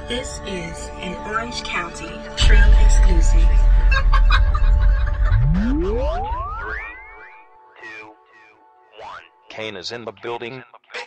This is an Orange County True exclusive. 3, 2, 1. Kane is in the building.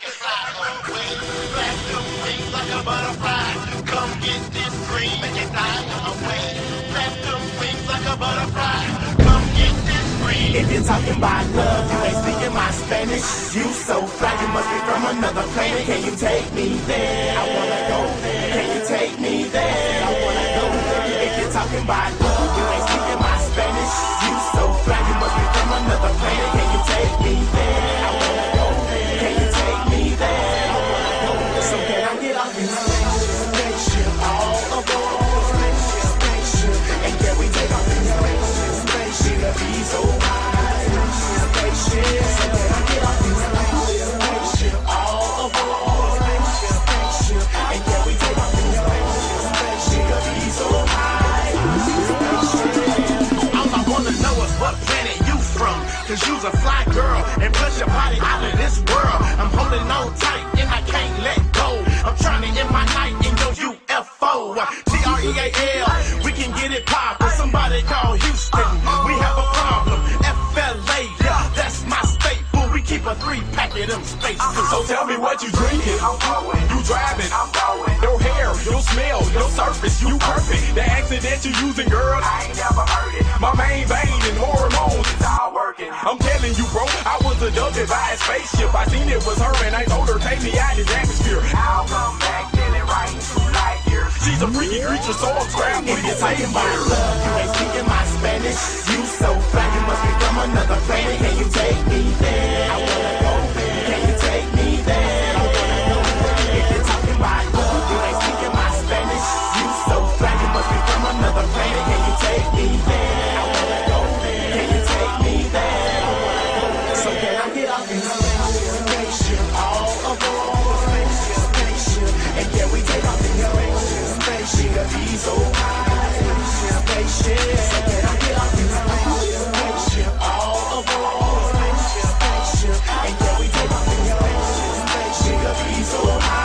Come get this green, make it fly away. Flap them wings like a butterfly. Come get this green. If you're talking about love, you ain't speaking my Spanish. You so fly, you must be from another planet. Can you take me there? I wanna go there. Can you take me there? I wanna go there. If you're talking about love, you ain't speaking my Spanish. You so fly, you must be from another planet. Can you take me there? I wanna go there. Can you take me there? I wanna go there. So can I get off this spaceship? All aboard spaceship. And can we take off this spaceship? It'll be so high. Spaceship. So can I get off this spaceship? All aboard spaceship. And can we take off this spaceship? It'll be so high. All I wanna know is what planet you from. Cause you's a fly girl, and plus your body out of this world. I'm holding on tight, and I can't let go. I'm trying to end my night in your UFO. TREAL, we can get it poppin'. Somebody call Houston, we have a problem. FLA, yeah, that's my staple. We keep a 3-pack of them spaces. So tell me what you drinking, I'm going, you driving, I'm going. your hair, your smell, your surface, you perfect. The accent that you using, girl, I ain't never heard it. my main vein and hormones. It's all working. I'm telling you, bro, I was abducted by a spaceship. I seen it was her and I told her, take me out this atmosphere. I'll come back, feeling right in 2 light years. She's a freaky creature, so I'm scrapped If with you're it. talking about love, you ain't speaking my Spanish. You so fly, you must be from another planet. Can you take me there? I wanna go there. Can you take me there? I wanna go there. If you're talking about love, you ain't speaking my Spanish. You so fly, you must be from another planet. Can you take me there? I wanna go there. Can you take me there? I wanna go there. So can I get off this spaceship? All aboard spaceship. And can we take off this spaceship? It'll be so high. Spaceship. So can I get off this spaceship? All aboard spaceship. And can we take off this spaceship? It'll be so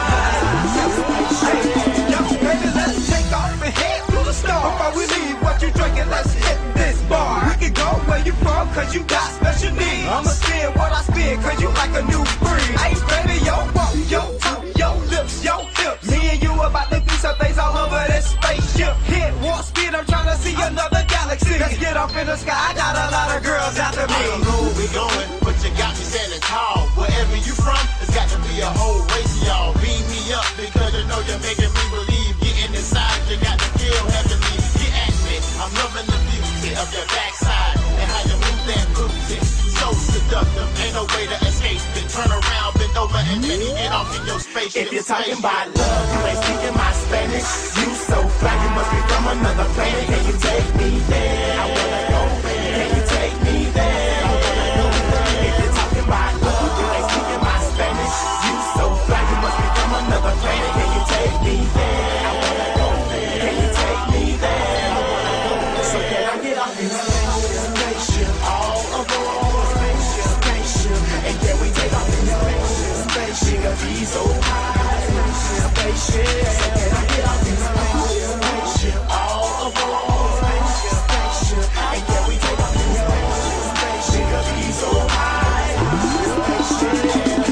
high. Spaceship. Yo, baby, let's take off and head to the store. Before we leave, what you drinking? Let's hit this bar. We can go where you from, cause you got special needs. I'ma spend what I spend, cause you like a new breed. Hey, baby, yo walk, yo talk, yo lips, yo hips. Me and you about to do some things all over this spaceship. Hit warp speed, I'm trying to see another galaxy. Let's get up in the sky, I got a lot of girls after I don't me. know where we going, but you got me standing tall. Wherever you from, it's got to be a whole race of y'all. Beam me up because you know you're making me believe. Getting inside, you got to feel heavenly. Get at me, I'm loving the beauty of your backside and how you move that booty. So seductive, ain't no way to escape it. Turn around, bend over, and then you get off in your spaceship. If you're talking about love, you ain't speaking my Spanish. You so fly, you must be from another planet. Can you take me there? I wanna go there. Can you take me there? I wanna go there. If you're talking about love, you ain't speaking my Spanish. You so fly, you must be from another planet. Can you take me there? I wanna go there. Can you take me there? I wanna go there. So can I get off this spaceship? All aboard spaceship. And can we take off this spaceship? It'll be so high. Spaceship. So can I get off this spaceship? All aboard spaceship. And can we take off this spaceship? It'll be so high. Spaceship.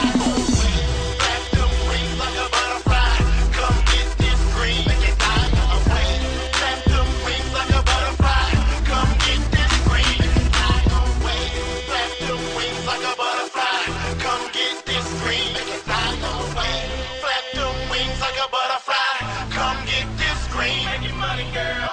Flap them wings like a butterfly. Come get this green, make it fly away. Flap them wings like a butterfly. Come get this green, make it fly away. Flap them wings like a butterfly. Come get this green, make it fly away. Flap them wings like a butterfly. Come get this green, make it money, girl.